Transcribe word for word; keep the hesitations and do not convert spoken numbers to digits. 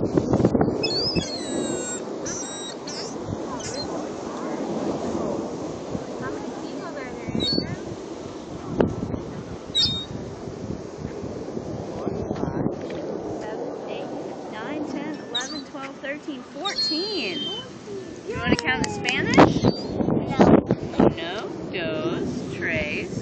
eleven, twelve, thirteen, fourteen. You want to count in Spanish? No. Uno, dos, tres.